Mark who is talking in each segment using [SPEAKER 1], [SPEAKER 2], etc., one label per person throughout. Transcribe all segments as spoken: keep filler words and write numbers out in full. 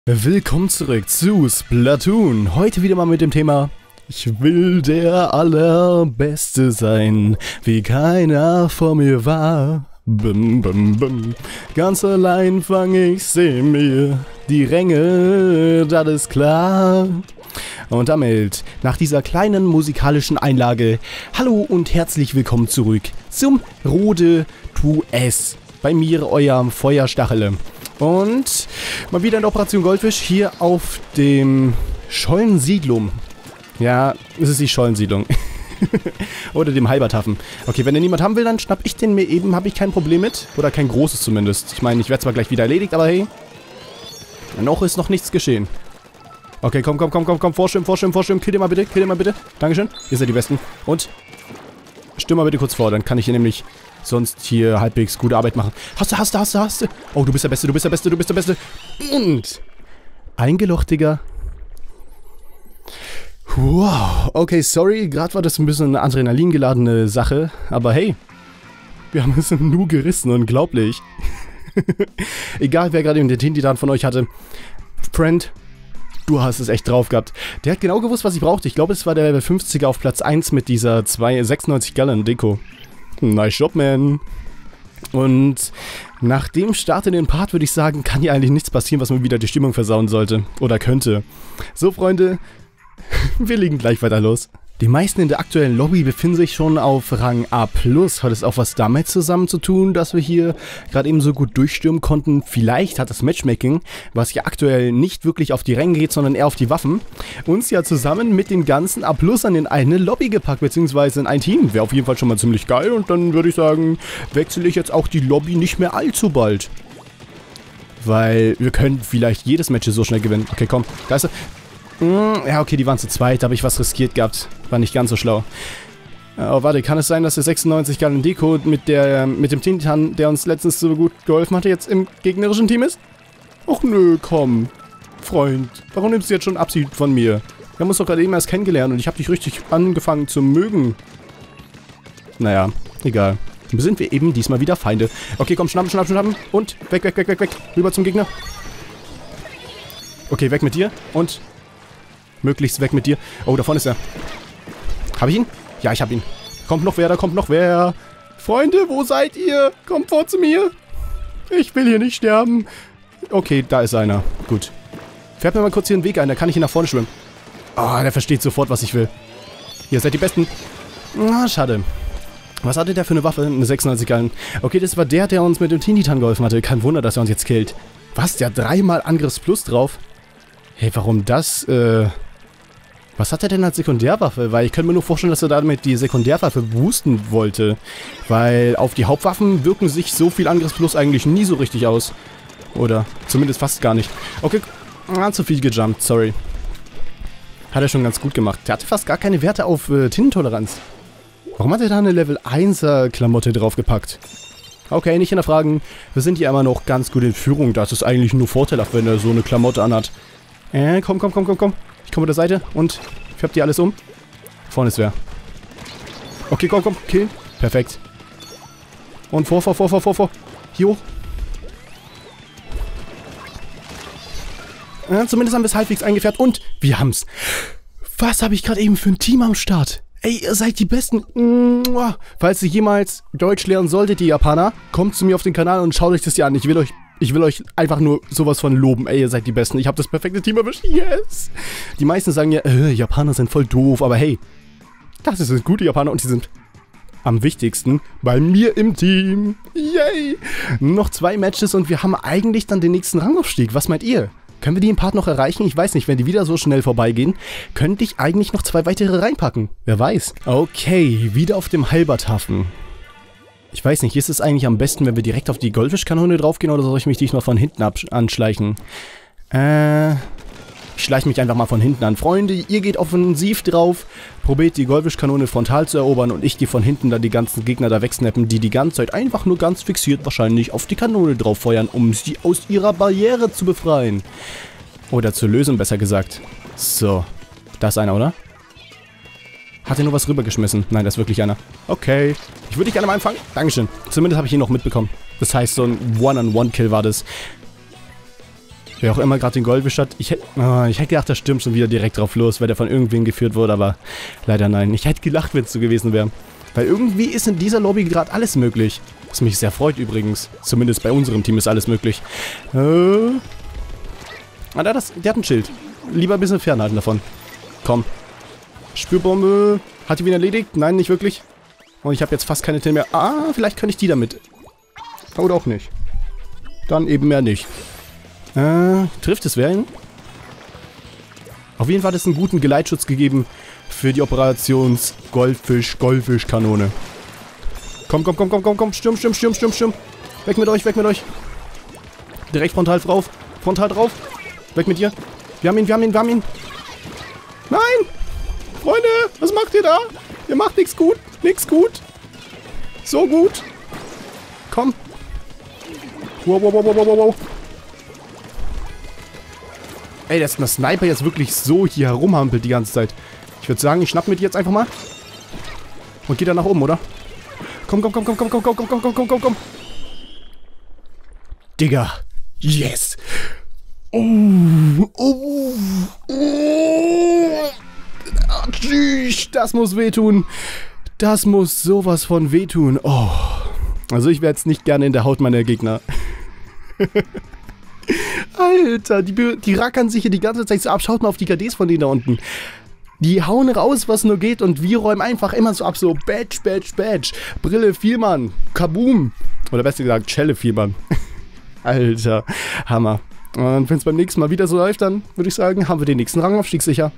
[SPEAKER 1] Willkommen zurück zu Splatoon. Heute wieder mal mit dem Thema: Ich will der Allerbeste sein, wie keiner vor mir war. Bum, bum, bum. Ganz allein fang ich, seh mir die Ränge, das ist klar. Und damit, nach dieser kleinen musikalischen Einlage, hallo und herzlich willkommen zurück zum Rode zwei S. Bei mir, eurem Feuerstachele. Und mal wieder in der Operation Goldfisch hier auf dem Schollensiedlung. Ja, es ist die Schollensiedlung. Oder dem Halberthafen. Okay, wenn den niemand haben will, dann schnapp ich den mir eben. Habe ich kein Problem mit. Oder kein großes zumindest. Ich meine, ich werde zwar gleich wieder erledigt, aber hey. Noch ist noch nichts geschehen. Okay, komm, komm, komm, komm, komm. Vorschwimmen, vorschwimmen, vorschwimmen. Kill den mal bitte, kill den mal bitte. Dankeschön. Ihr seid die Besten. Und stimm mal bitte kurz vor, dann kann ich hier nämlich sonst hier halbwegs gute Arbeit machen. Hast du, hast du, hast du, hast du. Oh, du bist der Beste, du bist der Beste, du bist der Beste. Und eingelocht, Digga. Wow. Okay, sorry, gerade war das ein bisschen eine adrenalingeladene Sache. Aber hey, wir haben es nur gerissen, unglaublich. Egal, wer gerade den Tintitan von euch hatte. Friend, du hast es echt drauf gehabt. Der hat genau gewusst, was ich brauchte. Ich glaube, es war der Level fünfziger auf Platz eins mit dieser sechsundneunzig Gallon Deko. Nice Job, man. Und nach dem Start in den Part würde ich sagen, kann hier eigentlich nichts passieren, was mir wieder die Stimmung versauen sollte. Oder könnte. So, Freunde, wir legen gleich weiter los. Die meisten in der aktuellen Lobby befinden sich schon auf Rang A plus. Hat es auch was damit zusammen zu tun, dass wir hier gerade eben so gut durchstürmen konnten? Vielleicht hat das Matchmaking, was ja aktuell nicht wirklich auf die Ränge geht, sondern eher auf die Waffen, uns ja zusammen mit den ganzen A plus in eine Lobby gepackt, beziehungsweise in ein Team. Wäre auf jeden Fall schon mal ziemlich geil und dann würde ich sagen, wechsle ich jetzt auch die Lobby nicht mehr allzu bald. Weil wir können vielleicht jedes Match so schnell gewinnen. Okay, komm, da ist er. Ja, okay, die waren zu zweit, da habe ich was riskiert gehabt. War nicht ganz so schlau. Oh, warte, kann es sein, dass der sechsundneunzig Gallon Deko mit, der, mit dem Tintitan, der uns letztens so gut geholfen hatte, jetzt im gegnerischen Team ist? Och nö, komm. Freund, warum nimmst du jetzt schon Abschied von mir? Wir haben uns doch gerade eben erst kennengelernt und ich habe dich richtig angefangen zu mögen. Naja, egal. Sind wir eben diesmal wieder Feinde. Okay, komm, schnappen, schnappen, schnappen. Und weg, weg, weg, weg, weg. Rüber zum Gegner. Okay, weg mit dir. Und möglichst weg mit dir. Oh, da vorne ist er. Hab ich ihn? Ja, ich hab ihn. Kommt noch wer, da kommt noch wer. Freunde, wo seid ihr? Kommt vor zu mir. Ich will hier nicht sterben. Okay, da ist einer. Gut. Fährt mir mal kurz hier einen Weg ein, da kann ich ihn nach vorne schwimmen. Oh, der versteht sofort, was ich will. Ihr seid die Besten. Ah, schade. Was hatte der für eine Waffe? Eine sechsundneunzig Gallon. Okay, das war der, der uns mit dem Tintitan geholfen hatte. Kein Wunder, dass er uns jetzt killt. Was? Der hat dreimal Angriffsplus drauf? Hey, warum das, äh... Was hat er denn als Sekundärwaffe? Weil ich könnte mir nur vorstellen, dass er damit die Sekundärwaffe boosten wollte. Weil auf die Hauptwaffen wirken sich so viel Angriffsplus eigentlich nie so richtig aus. Oder zumindest fast gar nicht. Okay, ah, zu viel gejumpt, sorry. Hat er schon ganz gut gemacht. Der hatte fast gar keine Werte auf äh, Tintentoleranz. Warum hat er da eine Level einser Klamotte draufgepackt? Okay, nicht hinterfragen. Wir sind hier immer noch ganz gut in Führung. Das ist eigentlich nur vorteilhaft, wenn er so eine Klamotte anhat. Äh, komm, komm, komm, komm, komm. Ich komme auf der Seite und färb die alles um. Vorne ist wer. Okay, komm, komm, kill. Perfekt. Und vor, vor, vor, vor, vor, vor. Hier hoch. Ja, zumindest haben wir es halbwegs eingefärbt und wir haben's. Was habe ich gerade eben für ein Team am Start? Ey, ihr seid die Besten. Falls ihr jemals Deutsch lernen solltet, die Japaner, kommt zu mir auf den Kanal und schaut euch das hier an. Ich will euch Ich will euch einfach nur sowas von loben. Ey, ihr seid die Besten. Ich habe das perfekte Team erwischt. Yes! Die meisten sagen ja, äh, Japaner sind voll doof. Aber hey, das sind gute Japaner und die sind am wichtigsten bei mir im Team. Yay! Noch zwei Matches und wir haben eigentlich dann den nächsten Rangaufstieg. Was meint ihr? Können wir die im Part noch erreichen? Ich weiß nicht, wenn die wieder so schnell vorbeigehen, könnte ich eigentlich noch zwei weitere reinpacken. Wer weiß. Okay, wieder auf dem Halberthafen. Ich weiß nicht, ist es eigentlich am besten, wenn wir direkt auf die Goldfischkanone draufgehen oder soll ich mich diesmal von hinten anschleichen? Äh, ich schleiche mich einfach mal von hinten an. Freunde, ihr geht offensiv drauf, probiert die Goldfischkanone frontal zu erobern und ich gehe von hinten dann die ganzen Gegner da wegsnappen, die die ganze Zeit einfach nur ganz fixiert wahrscheinlich auf die Kanone drauf feuern, um sie aus ihrer Barriere zu befreien. Oder zu lösen, besser gesagt. So, da ist einer, oder? Hat er nur was rübergeschmissen? Nein, das ist wirklich einer. Okay. Ich würde dich gerne mal einfangen. Dankeschön. Zumindest habe ich ihn noch mitbekommen. Das heißt, so ein One-on-One-Kill war das. Wer auch immer gerade den Goldfisch hat. Ich hätte oh, ich hätte gedacht, das stimmt schon wieder direkt drauf los, weil der von irgendwem geführt wurde, aber leider nein. Ich hätte gelacht, wenn es so gewesen wäre. Weil irgendwie ist in dieser Lobby gerade alles möglich. Was mich sehr freut übrigens. Zumindest bei unserem Team ist alles möglich. Äh. Ah, der, das, der hat ein Schild. Lieber ein bisschen fernhalten davon. Komm. Spürbombe. Hat die wieder erledigt? Nein, nicht wirklich. Und ich habe jetzt fast keine Till mehr. Ah, vielleicht kann ich die damit. Oder auch nicht. Dann eben mehr nicht. Äh, trifft es wer ihn? Auf jeden Fall hat es einen guten Geleitschutz gegeben für die Operations Goldfisch, Goldfischkanone. Komm, komm, komm, komm, komm, komm. Sturm, Sturm, Sturm, Sturm, Sturm. Weg mit euch, weg mit euch. Direkt frontal drauf. Frontal drauf. Weg mit dir. Wir haben ihn, wir haben ihn, wir haben ihn. Nein! Freunde, was macht ihr da? Ihr macht nichts gut. Nichts gut. So gut. Komm. Wow, wow, wow, wow, wow, wow. Ey, dass der Sniper jetzt wirklich so hier herumhampelt die ganze Zeit. Ich würde sagen, ich schnapp mir die jetzt einfach mal. Und geh dann nach oben, oder? Komm, komm, komm, komm, komm, komm, komm, komm, komm, komm, komm, komm. Digga. Yes. Oh, oh, oh. Das muss wehtun. Das muss sowas von wehtun. Oh. Also ich wäre jetzt nicht gerne in der Haut meiner Gegner. Alter, die, die rackern sich hier die ganze Zeit so ab. Schaut mal auf die K Ds von denen da unten. Die hauen raus, was nur geht und wir räumen einfach immer so ab. So Badge, Badge, Badge. Brille, Vielmann. Kaboom. Oder besser gesagt, Schelle, Vielmann. Alter, Hammer. Und wenn es beim nächsten Mal wieder so läuft, dann würde ich sagen, haben wir den nächsten Rangaufstieg sicher.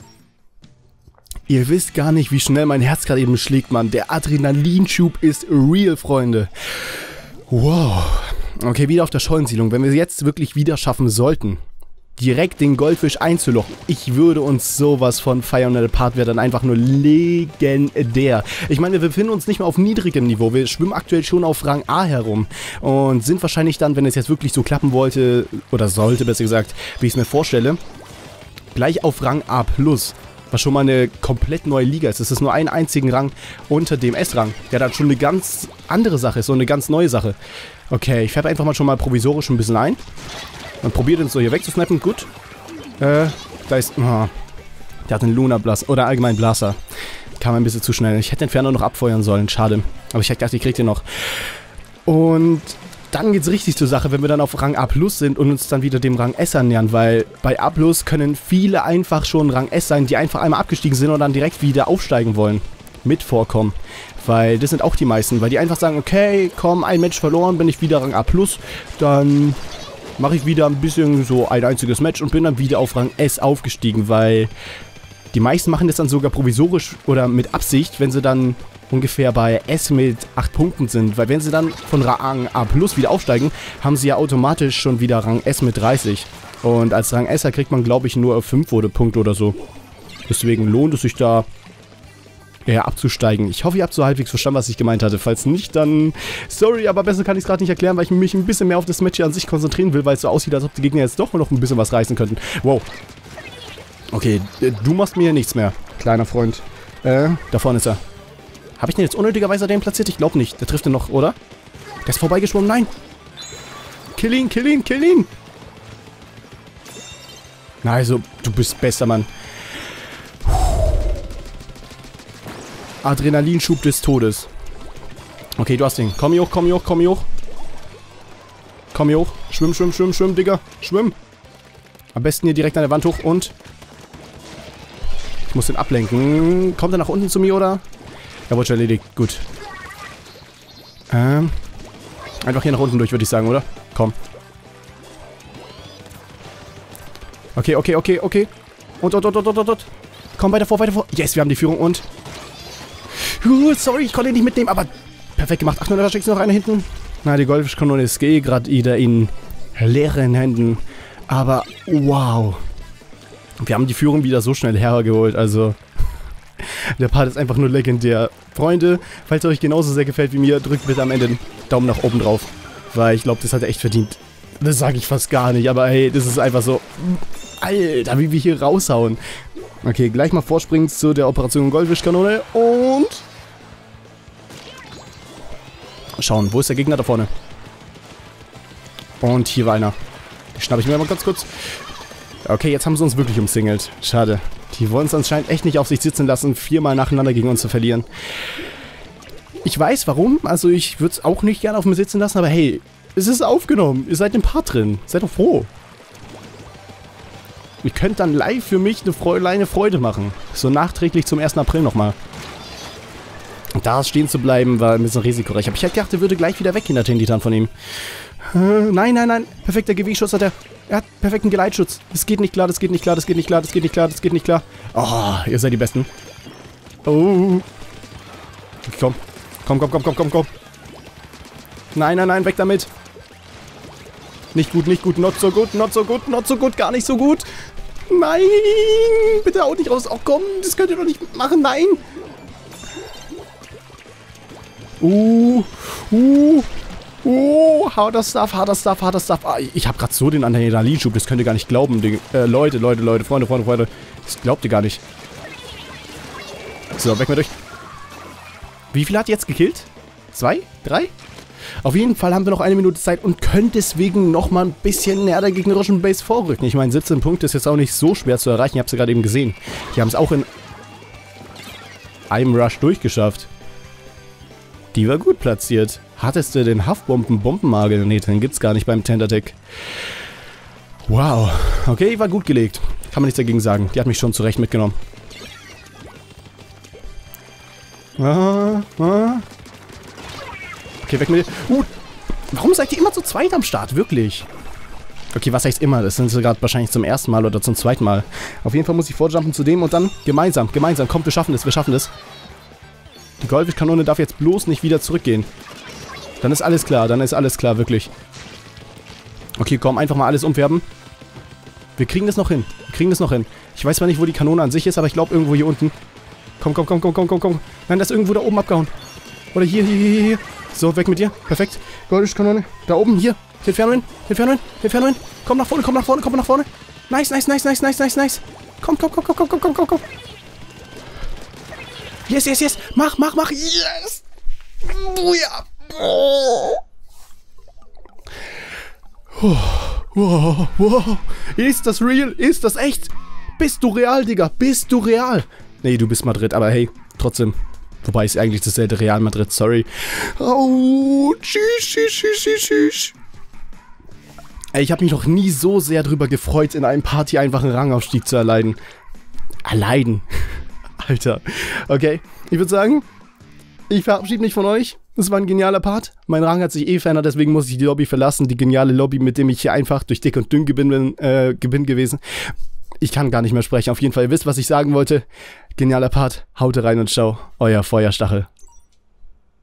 [SPEAKER 1] Ihr wisst gar nicht, wie schnell mein Herz gerade eben schlägt, Mann. Der Adrenalinschub ist real, Freunde. Wow. Okay, wieder auf der Schollensiedlung. Wenn wir es jetzt wirklich wieder schaffen sollten, direkt den Goldfisch einzulochen, ich würde uns sowas von feiern und der Part wäre dann einfach nur legendär. Ich meine, wir befinden uns nicht mehr auf niedrigem Niveau. Wir schwimmen aktuell schon auf Rang A herum und sind wahrscheinlich dann, wenn es jetzt wirklich so klappen wollte, oder sollte, besser gesagt, wie ich es mir vorstelle, gleich auf Rang A plus. Was schon mal eine komplett neue Liga ist. Es ist nur einen einzigen Rang unter dem S-Rang, der dann schon eine ganz andere Sache ist, so eine ganz neue Sache. Okay, ich färbe einfach mal schon mal provisorisch ein bisschen ein. Und probiere den so hier wegzusnappen. Gut. Äh, da ist... Oh, der hat einen Luna Blaster. Oder allgemein Blaster. Kam ein bisschen zu schnell. Ich hätte den Ferner noch abfeuern sollen. Schade. Aber ich dachte, ich krieg den noch. Und dann geht's richtig zur Sache, wenn wir dann auf Rang A plus sind und uns dann wieder dem Rang S annähern, weil bei A plus können viele einfach schon Rang S sein, die einfach einmal abgestiegen sind und dann direkt wieder aufsteigen wollen. Mit vorkommen. Weil das sind auch die meisten, weil die einfach sagen, okay, komm, ein Match verloren, bin ich wieder Rang A plus, dann mache ich wieder ein bisschen so ein einziges Match und bin dann wieder auf Rang S aufgestiegen, weil die meisten machen das dann sogar provisorisch oder mit Absicht, wenn sie dann ungefähr bei S mit acht Punkten sind, weil wenn sie dann von Rang A plus wieder aufsteigen, haben sie ja automatisch schon wieder Rang S mit dreißig. Und als Rang S kriegt man, glaube ich, nur fünf Punkte oder so. Deswegen lohnt es sich da eher abzusteigen. Ich hoffe, ihr habt so halbwegs verstanden, was ich gemeint hatte. Falls nicht, dann sorry, aber besser kann ich es gerade nicht erklären, weil ich mich ein bisschen mehr auf das Match hier an sich konzentrieren will, weil es so aussieht, als ob die Gegner jetzt doch noch ein bisschen was reißen könnten. Wow. Okay, du machst mir nichts mehr, kleiner Freund. Äh, da vorne ist er. Habe ich den jetzt unnötigerweise den platziert? Ich glaube nicht. Der trifft den noch, oder? Der ist vorbeigeschwommen. Nein. Kill ihn, kill ihn, kill ihn. Na also, du bist besser, Mann. Adrenalinschub des Todes. Okay, du hast ihn. Komm hier hoch, komm hier hoch, komm hier hoch. Komm hier hoch. Schwimm, schwimm, schwimm, schwimm, Digga. Schwimm. Am besten hier direkt an der Wand hoch und... Ich muss den ablenken. Kommt er nach unten zu mir, oder? Er wurde schon erledigt. Gut. Ähm. Einfach hier nach unten durch, würde ich sagen, oder? Komm. Okay, okay, okay, okay. Und, und, und, und, und, und. Komm, weiter vor, weiter vor. Yes, wir haben die Führung und... Uh, sorry, ich konnte ihn nicht mitnehmen, aber... Perfekt gemacht. Ach, da steckt noch einer hinten. Na, die Goldfischkanone ist eh gerade wieder in leeren Händen. Aber, wow. Wir haben die Führung wieder so schnell hergeholt, also... Der Part ist einfach nur legendär. Freunde, falls es euch genauso sehr gefällt wie mir, drückt bitte am Ende einen Daumen nach oben drauf. Weil ich glaube, das hat er echt verdient. Das sage ich fast gar nicht, aber hey, das ist einfach so... Alter, wie wir hier raushauen. Okay, gleich mal vorspringen zu der Operation Goldfischkanone und... Schauen, wo ist der Gegner da vorne? Und hier war einer. Die schnappe ich mir mal ganz kurz. Okay, jetzt haben sie uns wirklich umsingelt. Schade. Die wollen es anscheinend echt nicht auf sich sitzen lassen, viermal nacheinander gegen uns zu verlieren. Ich weiß warum, also ich würde es auch nicht gerne auf mir sitzen lassen, aber hey, es ist aufgenommen. Ihr seid im Part drin. Seid doch froh. Ihr könnt dann live für mich eine kleine Freude machen. So nachträglich zum ersten April nochmal. Da stehen zu bleiben war ein bisschen risikoreich. Aber ich hätte gedacht, er würde gleich wieder weggehen, der Tintitan von ihm. Äh, nein, nein, nein. Perfekter Gewichtsschutz hat er. Er hat perfekten Geleitschutz. Das geht nicht klar, das geht nicht klar, das geht nicht klar, das geht nicht klar, das geht nicht klar. Oh, ihr seid die Besten. Oh. Komm. Komm, komm, komm, komm, komm, komm. Nein, nein, nein, weg damit. Nicht gut, nicht gut, not so gut, not so gut, not so gut, gar nicht so gut. Nein, bitte haut nicht raus. Oh komm, das könnt ihr doch nicht machen, nein. Uh, uh, uh, harter Stuff, harter Stuff, harter Stuff. Ah, ich habe gerade so den Adrenalinschub, das könnt ihr gar nicht glauben. Die, äh, Leute, Leute, Leute, Freunde, Freunde, Freunde. Das glaubt ihr gar nicht. So, weg mit euch. Wie viel hat jetzt gekillt? Zwei? Drei? Auf jeden Fall haben wir noch eine Minute Zeit und können deswegen nochmal ein bisschen näher der gegnerischen Base vorrücken. Ich meine, siebzehn Punkte ist jetzt auch nicht so schwer zu erreichen. Ich habe es ja gerade eben gesehen. Die haben es auch in einem Rush durchgeschafft. Die war gut platziert. Hattest du den Haftbomben-Bombenmagel? Nee, den gibt's gar nicht beim Tentatek. Wow. Okay, war gut gelegt. Kann man nichts dagegen sagen. Die hat mich schon zurecht mitgenommen. Ah, ah. Okay, weg mit dir. Uh, warum seid ihr immer zu zweit am Start? Wirklich? Okay, was heißt immer? Das sind sie gerade wahrscheinlich zum ersten Mal oder zum zweiten Mal. Auf jeden Fall muss ich vorjumpen zu dem und dann gemeinsam, gemeinsam. Kommt, wir schaffen das, wir schaffen das. Die Goldfischkanone darf jetzt bloß nicht wieder zurückgehen. Dann ist alles klar, dann ist alles klar, wirklich. Okay, komm, einfach mal alles umfärben. Wir kriegen das noch hin. Wir kriegen das noch hin. Ich weiß zwar nicht, wo die Kanone an sich ist, aber ich glaube irgendwo hier unten. Komm, komm, komm, komm, komm, komm, komm. Nein, das ist irgendwo da oben abgehauen. Oder hier, hier, hier, hier. So, weg mit dir. Perfekt. Goldfischkanone. Da oben, hier. Inferno hin, Inferno hin, Inferno hin. Komm nach vorne, komm nach vorne, komm nach vorne. Nice, nice, nice, nice, nice, nice, nice. Komm, komm, komm, komm, komm, komm, komm, komm, komm. Yes, yes, yes. Mach, mach, mach. Yes. Oh ja. Oh. Wow, wow. Ist das real? Ist das echt? Bist du real, Digga? Bist du real? Nee, du bist Madrid, aber hey, trotzdem. Wobei ist eigentlich dasselbe Real Madrid, sorry. Oh, tschüss, tschüss, tschüss, tschüss, tschüss. Ey, ich habe mich noch nie so sehr drüber gefreut, in einem Party einfach einen Rangaufstieg zu erleiden. Erleiden. Alter. Okay, ich würde sagen, ich verabschiede mich von euch. Das war ein genialer Part. Mein Rang hat sich eh verändert, deswegen muss ich die Lobby verlassen. Die geniale Lobby, mit dem ich hier einfach durch dick und dünn bin, äh, bin gewesen. Ich kann gar nicht mehr sprechen. Auf jeden Fall, ihr wisst, was ich sagen wollte. Genialer Part. Haut rein und ciao. Euer Feuerstachel.